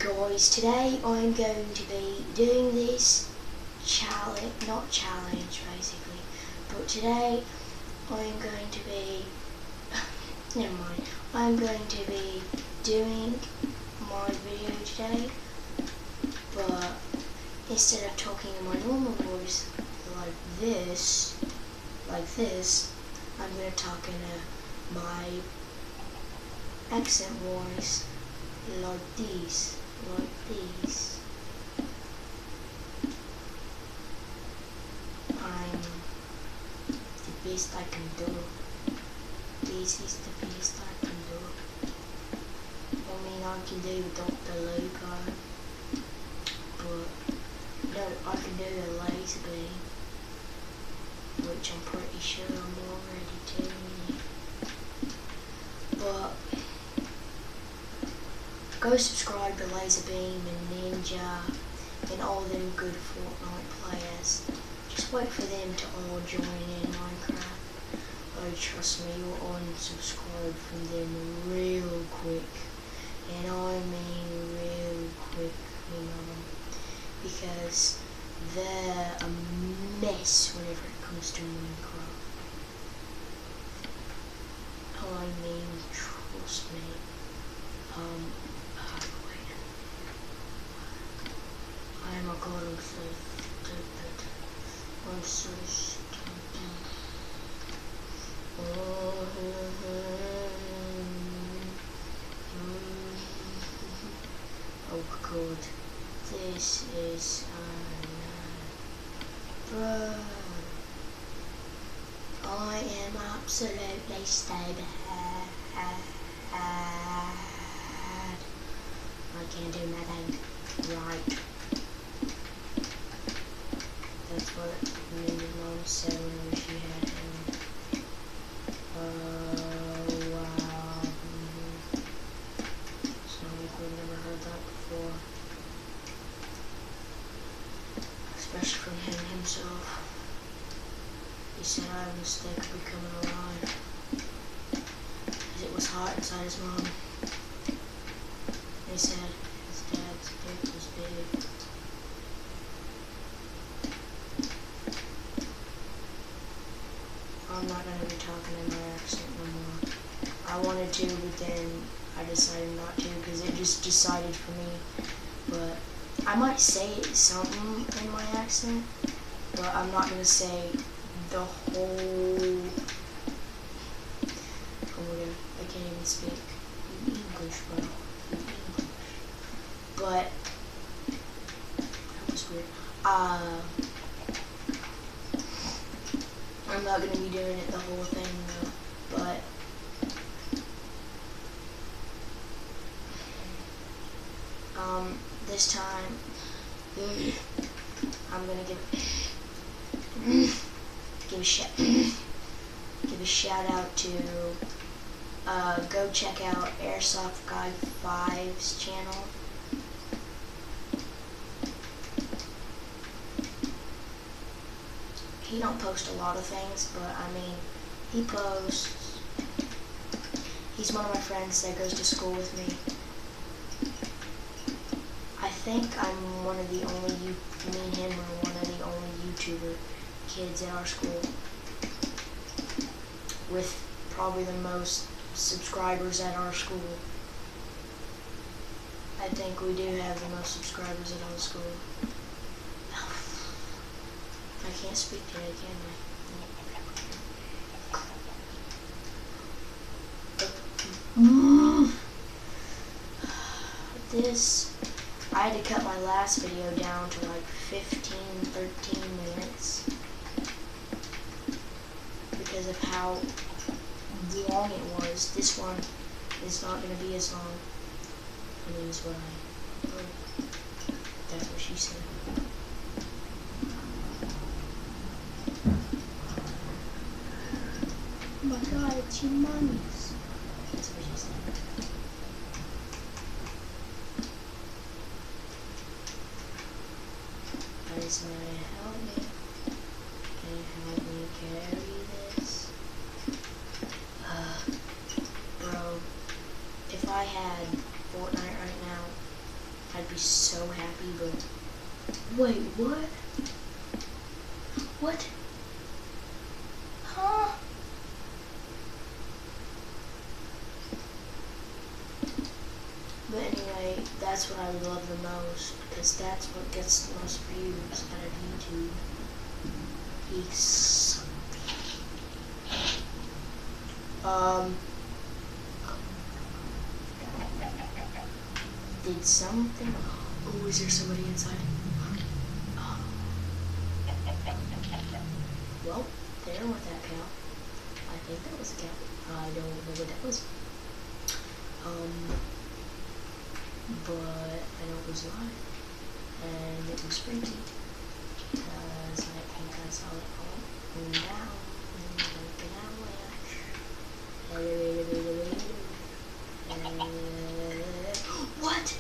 guys, today I'm going to be doing this challenge, not challenge basically, but today I'm going to be, never mind, I'm going to be doing my video today, but instead of talking in my normal voice like this, I'm going to talk in my accent voice like these. I'm the best I can do. This is the best I can do. I mean, I can do Dr. Lupo, but no, I can do a laser beam, which I'm pretty sure I'm already doing it. But go subscribe to Laser Beam and Ninja and all them good Fortnite players. Just wait for them to all join in Minecraft. Oh, trust me, you'll unsubscribe from them real quick. And I mean real quick, you know, because they're a mess whenever it comes to Minecraft. I mean, trust me. Oh my god, I'm so stupid. I'm so stupid. Oh god. This is bro. I am absolutely stupid. I can't do nothing right. That's what Minnie's mom said when she had him. Wow. Sounds like we've never heard that before. Especially from him himself. He said I had a mistake of becoming alive. Because it was hot inside his mom. He said his dad's dick was big. I'm not going to be talking in my accent no more. I wanted to, but then I decided not to because it just decided for me. But I might say something in my accent, but I'm not going to say the whole... Oh my god, I can't even speak English, bro. But that was weird. I'm not gonna be doing it the whole thing though, but this time I'm gonna give a shout out to go check out Airsoft Guy 5's channel. He don't post a lot of things, but I mean, he posts. He's one of my friends that goes to school with me. I think I'm one of the only, me and him are one of the only YouTuber kids at our school with probably the most subscribers at our school. I think we do have the most subscribers at our school. I can't speak today, can I? I had to cut my last video down to like 13 minutes because of how long it was. This one is not going to be as long. I mean, that's what she said. Oh my god, it's humongous. That's what she said. Guys, may you help me? Can you help me carry this? Bro, if I had Fortnite right now, I'd be so happy, but wait, what? What? Huh? But anyway, that's what I would love the most, because that's what gets the most views out of YouTube. Peace. Did something? Oh, is there somebody inside? Well, there with that cow. I think that was a cow. I don't know what that was. But I know it was live, and it was freaky, because I think I saw it all going down, and like an avalanche. What?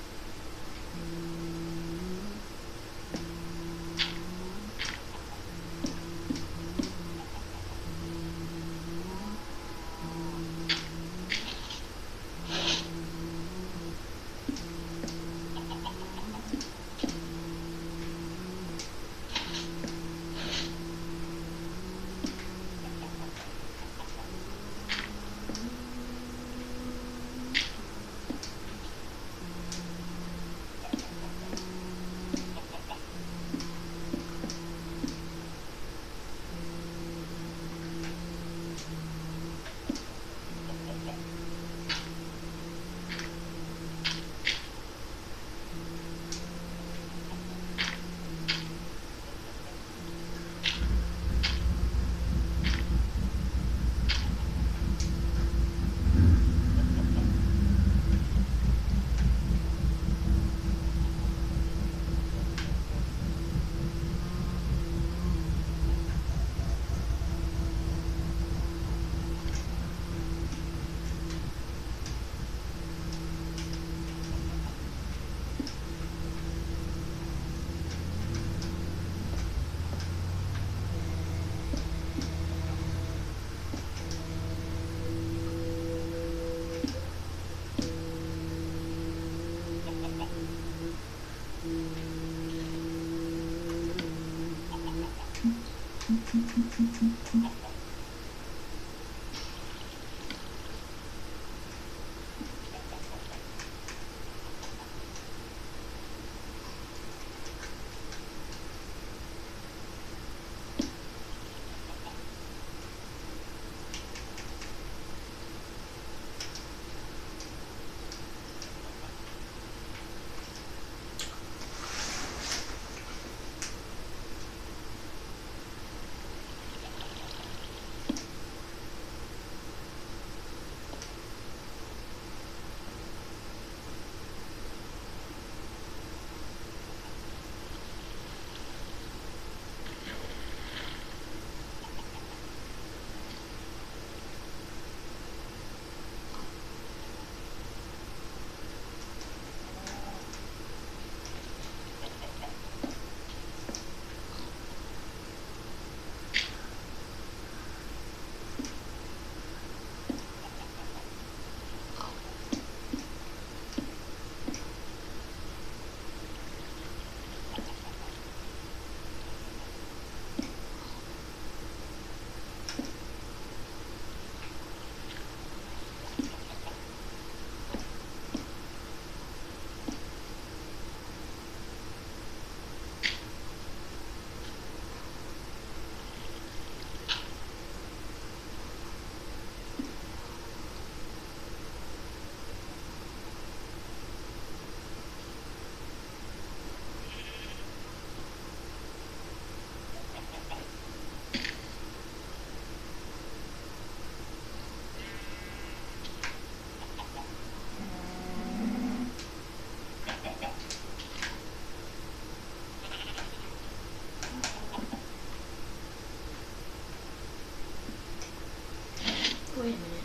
Wait a minute.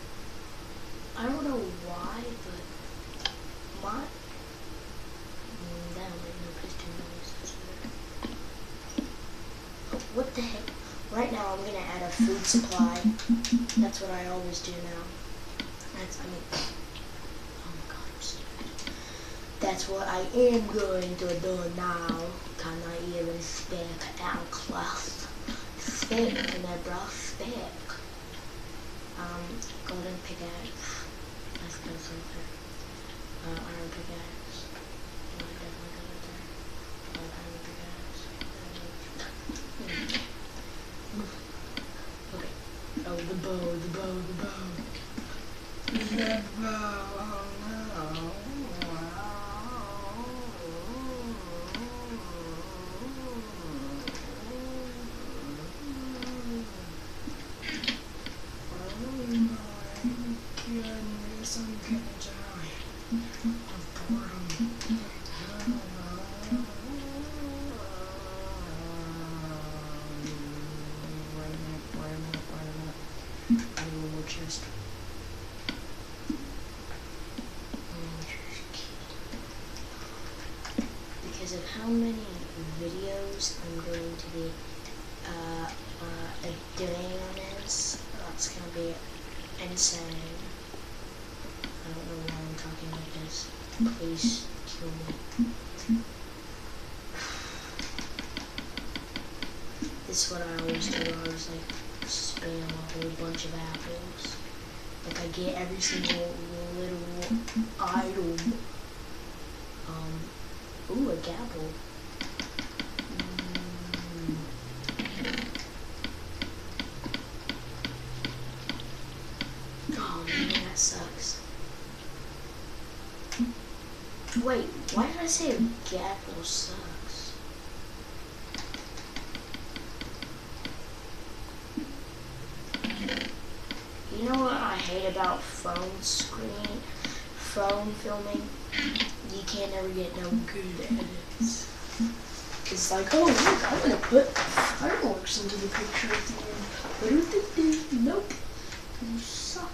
I don't know why, but my... that don't make no piston noise. That's weird. Oh, what the heck? Right now I'm gonna add a food supply. That's what I always do now. Oh my god, I'm stupid. That's what I am going to do now. Can I even speak in class? Speak in a bra, speak. Golden pickaxe. Let's go something. Iron pickaxe. No, I definitely got it there. Iron pickaxe. Okay. Oh, the bow, the bow, the bow. The bow, oh no. Goodness, I'm gonna die of boredom. Wait a minute. I need one more chest. Because of how many videos I'm going to be doing on this, that's gonna be insane. I don't know why I'm talking like this. Please kill me. This is what I always do. I always like spam a whole bunch of apples. Like I get every single little item. Ooh, a gapple. Oh man, that sucks. Wait, why did I say gapple sucks? You know what I hate about phone filming? You can't ever get no good edits. It's like, oh look, I'm gonna put fireworks into the picture at the end. Nope. You suck.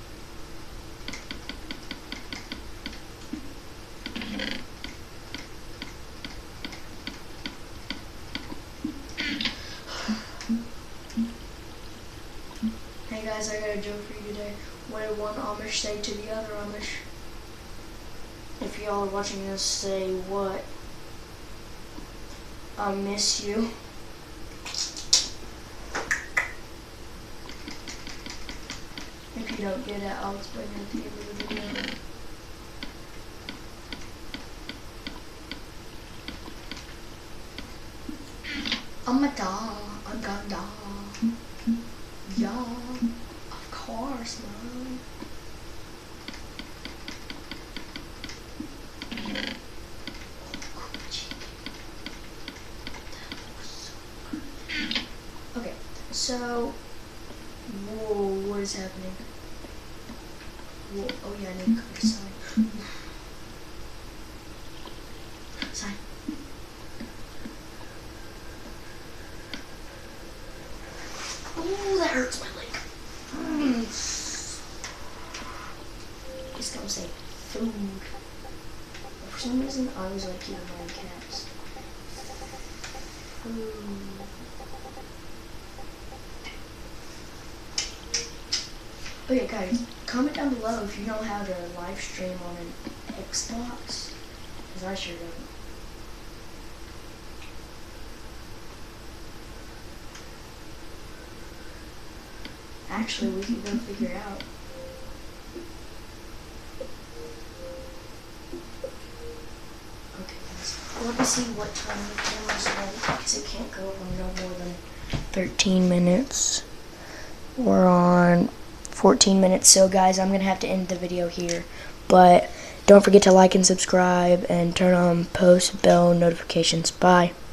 Hey guys, I got a joke for you today. What did one Amish say to the other Amish? If y'all are watching this, say what? I miss you. If you don't get it, I'll explain it at the end of the video. I'm a dog. I'm gonna die. Yeah, of course, man. Okay, so, whoa, what is happening? Whoa, oh yeah, I need to cook a sign. Sign. Ooh, that hurts my leg. It's gonna say food. For some reason, I always like keeping my cats. Food. Okay, guys, comment down below if you know how to live stream on an Xbox, because I sure don't. Actually, we can go figure out. Okay, guys. Let me see what time the camera's on, because it can't go on no more than 13 minutes. We're on 14 minutes, so guys, I'm going to have to end the video here. But don't forget to like and subscribe and turn on post bell notifications. Bye.